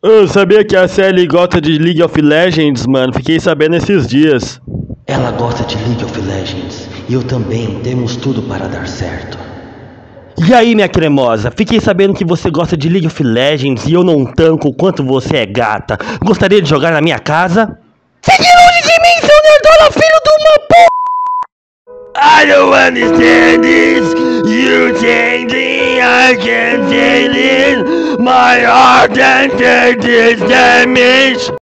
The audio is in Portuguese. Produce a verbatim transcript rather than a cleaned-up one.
Eu sabia que a Sally gosta de League of Legends, mano. Fiquei sabendo esses dias. Ela gosta de League of Legends. E eu também. Temos tudo para dar certo. E aí, minha cremosa? Fiquei sabendo que você gosta de League of Legends e eu não tanco o quanto você é gata. Gostaria de jogar na minha casa? Fique longe de mim, seu nerdola, filho de uma p... I don't understand this. You changing, I can't feel it. My heart and this damage.